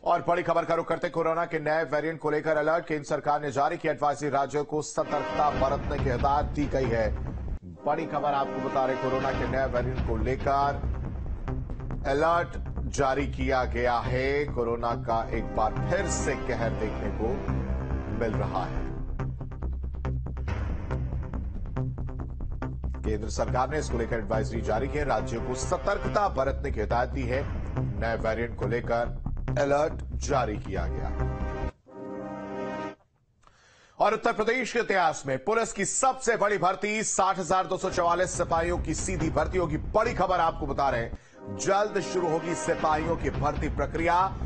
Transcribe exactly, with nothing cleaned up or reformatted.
और बड़ी खबर का रुख करते कोरोना के नए वेरिएंट को लेकर अलर्ट। केंद्र सरकार ने जारी की एडवाइजरी, राज्यों को सतर्कता बरतने की हिदायत दी गई है। बड़ी खबर आपको बता रहे, कोरोना के नए वेरिएंट को लेकर अलर्ट जारी किया गया है। कोरोना का एक बार फिर से कहर देखने को मिल रहा है। केंद्र सरकार ने इसको लेकर एडवाइजरी जारी की है, राज्यों को सतर्कता बरतने की हिदायत दी है। नए वेरिएंट को लेकर अलर्ट जारी किया गया। और उत्तर प्रदेश के इतिहास में पुलिस की सबसे बड़ी भर्ती, साठ हजार दो सौ चौवालीस सिपाहियों की सीधी भर्ती होगी। बड़ी खबर आपको बता रहे हैं, जल्द शुरू होगी सिपाहियों की भर्ती प्रक्रिया।